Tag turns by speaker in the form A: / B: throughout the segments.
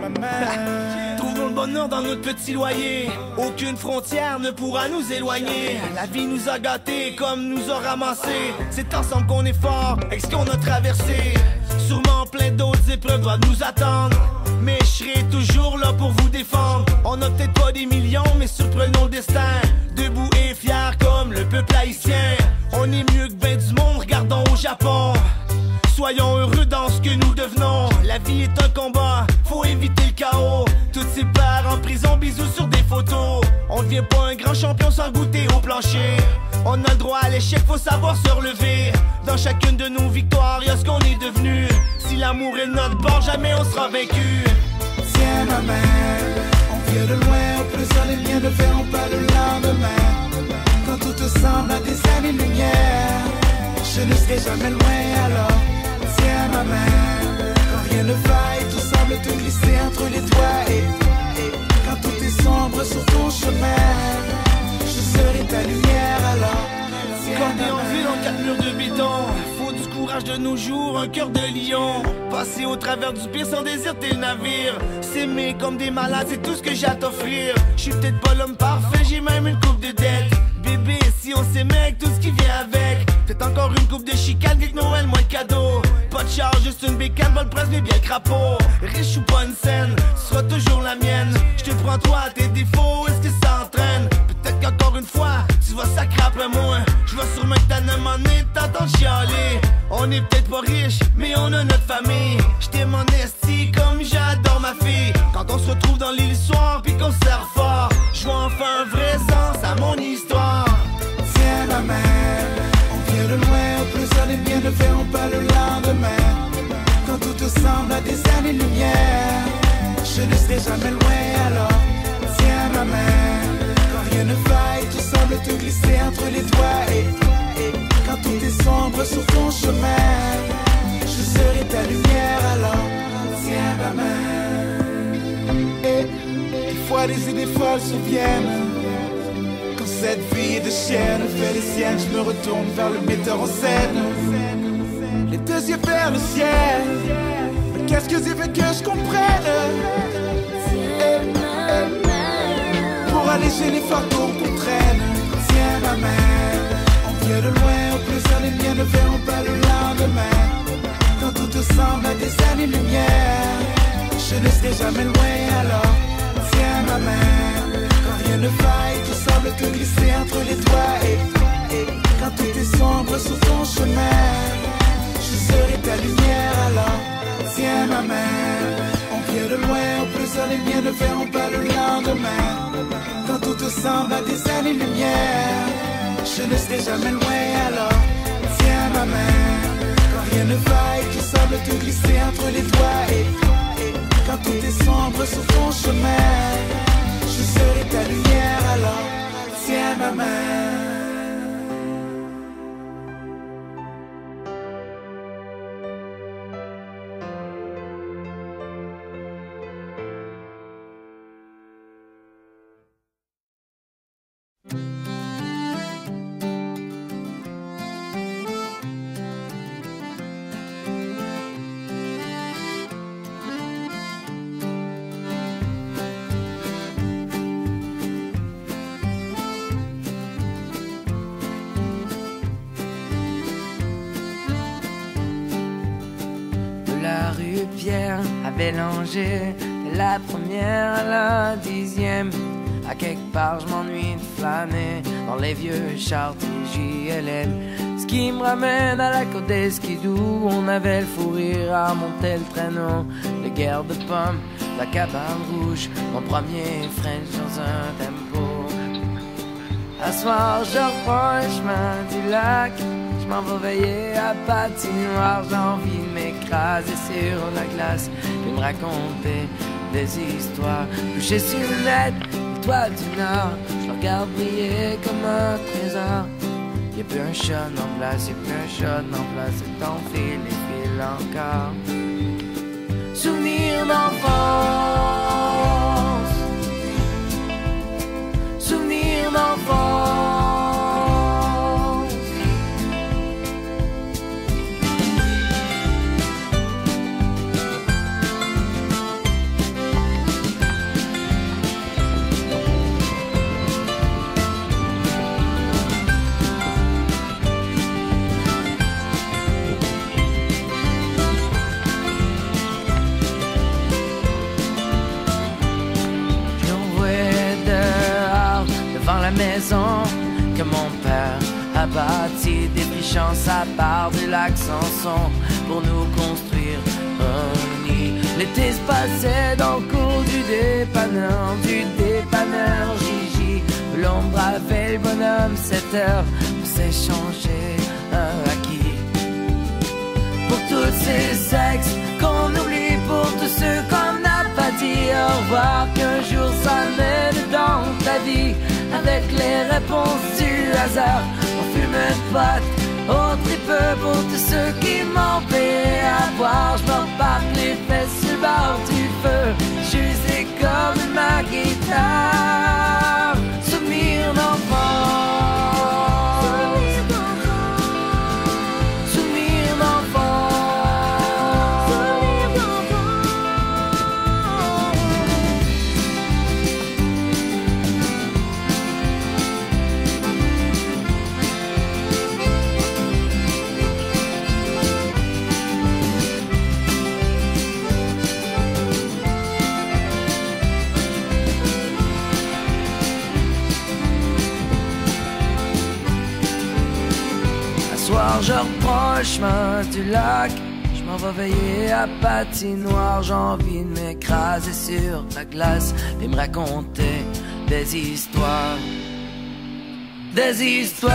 A: Trouvons le bonheur dans notre petit loyer. Aucune frontière ne pourra nous éloigner. La vie nous a gâtés comme nous a ramassés. C'est ensemble qu'on est fort avec ce qu'on a traversé. Sûrement plein d'autres épreuves doivent nous attendre, mais je serai toujours là pour vous défendre. On a peut-être pas des millions, mais surprenons le destin. Debout et fiers comme le peuple haïtien. On est mieux que ben du monde, regardons au Japon. Soyons heureux dans ce que nous devenons. La vie est un combat, faut éviter le chaos. Toutes ces parts en prison, bisous sur des photos. On devient pas un grand champion sans goûter au plancher. On a le droit à l'échec, faut savoir se relever. Dans chacune de nos victoires, y'a ce qu'on est devenu. Si l'amour est notre bord, jamais on sera vaincu.
B: Tiens ma main, on vient de loin, au plaisir les liens ne verront pas le lendemain. Quand tout te semble à des années-lumière, je ne serai jamais loin alors. Tiens ma main, quand rien ne vaille, tout semble te glisser entre les doigts. Et quand tout est sombre sur ton chemin, je serai ta lumière alors.
A: Quand t'es en ville en 4 murs de béton, faut du courage de nos jours, un cœur de lion. Passer au travers du pire sans déserter le navire. S'aimer comme des malades, c'est tout ce que j'ai à t'offrir. Je suis peut-être pas l'homme parfait, j'ai même une coupe de dette. Bébé, si on s'aimait avec tout ce qui vient avec. Peut-être encore une coupe de chicane, quelques Noël, moins de cadeaux. Pas de charge, juste une bécane, vol presse, mais bien le crapaud. Riche ou pas une scène, ce sera toujours la mienne. Je te prends toi à tes défauts, est-ce que ça entraîne? Peut-être qu'encore une fois, tu vois ça crappe moins. Je vois sûrement que t'as un moment donné, t'entends chialer. On est peut-être pas riche, mais on a notre famille. Je t'aime en esti comme j'adore ma fille. Quand on se retrouve dans l'île soir, puis qu'on se serre fort, je vois enfin un vrai sens à mon histoire.
B: Tiens ma main, on vient de loin, au plaisir les miens ne verront pas le lendemain. Quand tout te semble à des années-lumière, je ne serai jamais loin alors. Tiens ma main, quand rien ne vaille, tout semble te glisser entre les doigts. Et quand tout est sombre sur ton chemin, je serai ta lumière alors. Tiens ma main. Et des fois des idées folles surviennent. Quand cette vie de chienne fait les siennes, je me retourne vers le metteur en scène. Les deux yeux vers le ciel. Mais qu'est-ce que j'ai fait que je comprenne? Pour alléger les fardeaux qu'on traîne. Tiens ma main, on vient de loin, au plaisir les miens ne verront pas le lendemain. Quand tout te semble à des années-lumière, je ne serai jamais loin alors. Tiens ma main, quand rien ne vaille, tout semble te glisser entre les doigts. Et quand tout est sombre sur ton chemin, je serai ta lumière alors. Tiens ma main, on vient de loin, au plaisir les miens ne verront pas le lendemain. Quand tout te semble à des années-lumière, je ne serai jamais loin alors. Tiens ma main, quand rien ne vaille, tout semble te glisser entre les doigts. Et quand tout est sombre sur ton chemin, je serai ta lumière alors. Tiens ma main.
C: Pierre avait langé de la première à la 10e. À quelque part je m'ennuie de flâner dans les vieux chars JLM. Ce qui me ramène à la côte des skidoo. On avait le fou rire à monter le traîneau. Les guerres de pommes, la cabane rouge. Mon premier French dans un tempo. À soir je reprends le chemin du lac. Je m'en vais veiller à patinoire. J'ai envie de m'écraser sur la glace et me raconter des histoires. Couché sur une lettre, l'étoile du Nord. Je regarde briller comme un trésor. Y'a plus un chat en place, y'a plus un chat en place. Et t'enfiles les fils encore. Souvenir d'enfance. Souvenir d'enfance. devant la maison que mon père a bâtie, défrichant sa part du lac Samson pour nous construire un nid. L'été se passait dans le cours du dépanneur Gigi. L'ombre avait le bonhomme 7 heures pour s'échanger un acquis. Pour tous ces sexes qu'on oublie, pour tous ceux qu'on n'a pas dit au revoir, qu'un jour ça mène dans ta vie avec les réponses du hasard. On fume une pote, on tripe pour tous ceux qui m'ont payé à boire. Je me repars les fesses sur le bord du feu, j'usais comme ma guitare. Souvenir d'enfant. Je reprends le chemin du lac, je m'en vais veiller à patinoire. J'ai envie de m'écraser sur la glace et me raconter des histoires. Des histoires.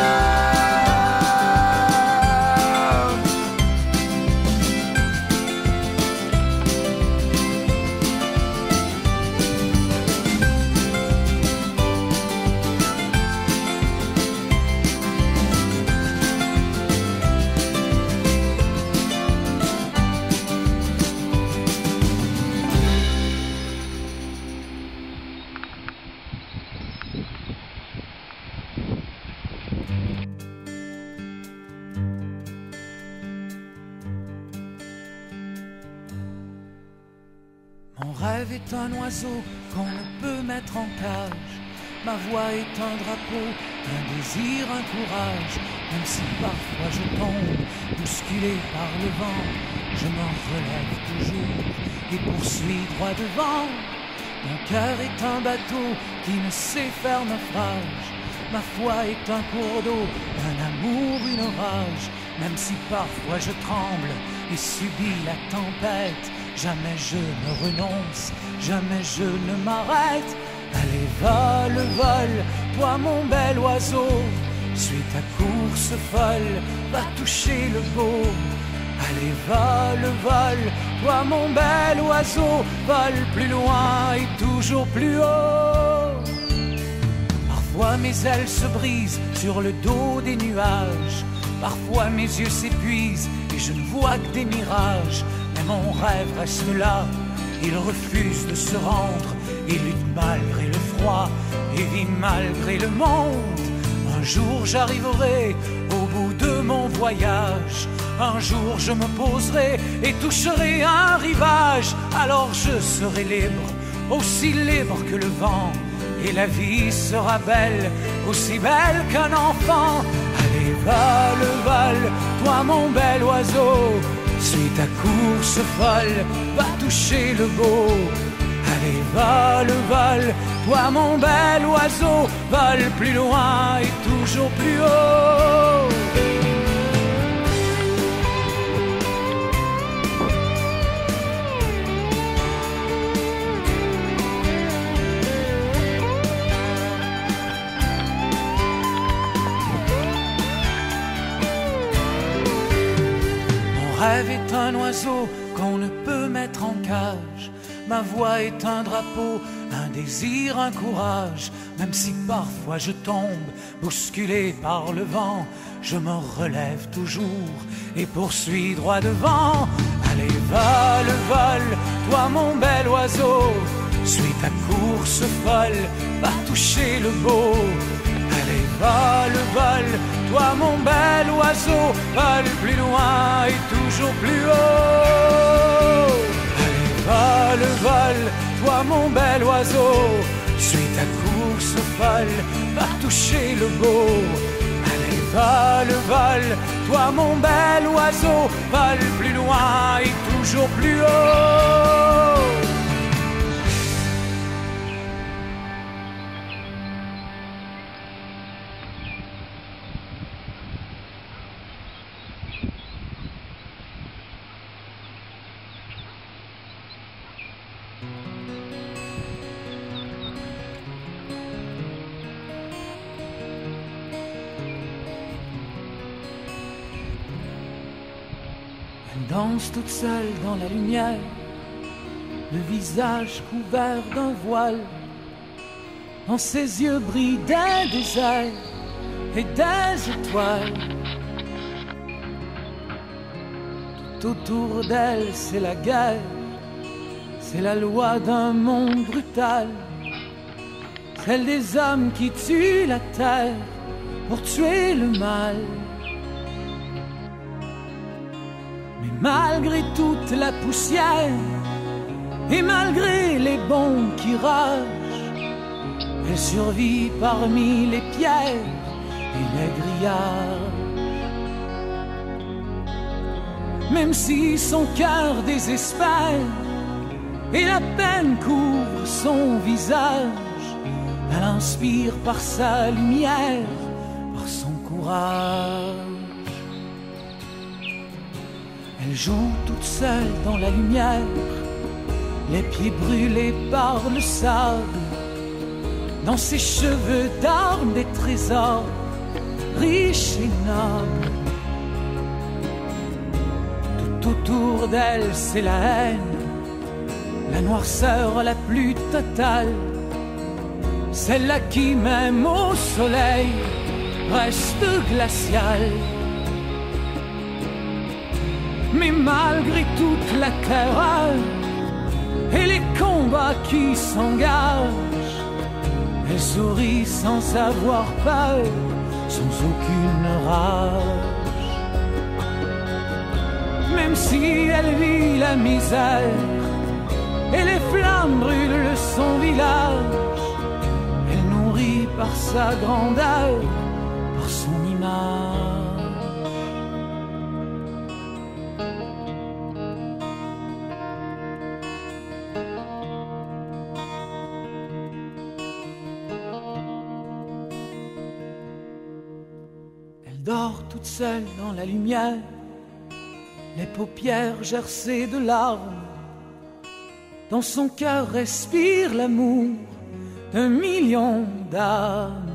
B: Mon rêve est un oiseau qu'on ne peut mettre en cage. Ma voix est un drapeau, un désir, un courage. Même si parfois je tombe, bousculé par le vent, je m'en relève toujours et poursuis droit devant. Mon cœur est un bateau qui ne sait faire naufrage. Ma foi est un cours d'eau, un amour, une orage. Même si parfois je tremble et subis la tempête, jamais je ne renonce, jamais je ne m'arrête. Allez, vole, vole, toi mon bel oiseau, suis ta course folle, va toucher le beau. Allez, vole, vole, toi mon bel oiseau, vole plus loin et toujours plus haut. Parfois mes ailes se brisent sur le dos des nuages, parfois mes yeux s'épuisent et je ne vois que des mirages. Mais mon rêve reste là, il refuse de se rendre, il lutte malgré le froid et vit malgré le monde. Un jour j'arriverai au bout de mon voyage, un jour je me poserai et toucherai un rivage. Alors je serai libre, aussi libre que le vent, et la vie sera belle, aussi belle qu'un enfant. Allez, vole, vole, toi mon bel oiseau, suis ta course folle, va toucher le beau. Allez, vole, vole, toi mon bel oiseau, vole plus loin et toujours plus haut. Mon rêve est un oiseau qu'on ne peut mettre en cage. Ma voix est un drapeau, un désir, un courage. Même si parfois je tombe, bousculé par le vent, je me relève toujours et poursuis droit devant. Allez, vole, vole, toi mon bel oiseau, suis ta course folle, va toucher le beau. Allez, vole, vole, toi mon bel oiseau, vole plus loin et toujours plus haut. Allez, vole, vole, toi mon bel oiseau, suis ta course folle, va toucher le beau. Allez, vole, vole, toi mon bel oiseau, vole plus loin et toujours plus haut.
D: danse toute seule dans la lumière, le visage couvert d'un voile. Dans ses yeux brillent des déserts et des étoiles. Tout autour d'elle, c'est la guerre, c'est la loi d'un monde brutal, celle des hommes qui tuent la terre pour tuer le mal. Mais malgré toute la poussière et malgré les bombes qui ragent, elle survit parmi les pierres et les grillages. Même si son cœur désespère et la peine couvre son visage, elle inspire par sa lumière, par son courage. Elle joue toute seule dans la lumière, les pieds brûlés par le sable. Dans ses cheveux d'armes des trésors, riches et nobles. Tout autour d'elle, c'est la haine, la noirceur la plus totale, celle-là qui, même au soleil, reste glaciale. Mais malgré toute la terreur et les combats qui s'engagent, elle sourit sans avoir peur, sans aucune rage. Même si elle vit la misère et les flammes brûlent son village, elle nourrit par sa grandeur, par son image. Elle dort toute seule dans la lumière, les paupières gercées de larmes. Dans son cœur respire l'amour d'un million d'âmes.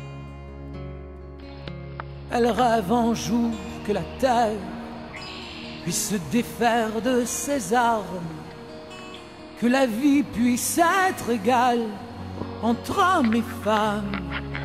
D: Elle rêve un jour que la terre puisse se défaire de ses armes, que la vie puisse être égale entre hommes et femmes.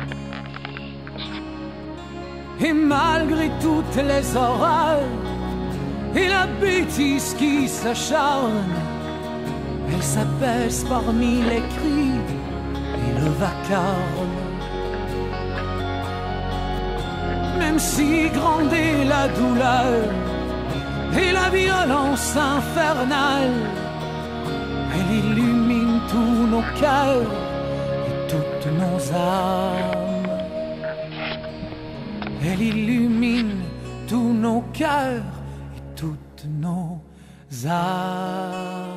D: Et malgré toutes les horreurs et la bêtise qui s'acharne, elle s'apaise parmi les cris et le vacarme. Même si grande est la douleur et la violence infernale, elle illumine tous nos cœurs et toutes nos âmes. Elle illumine tous nos cœurs et toutes nos âmes.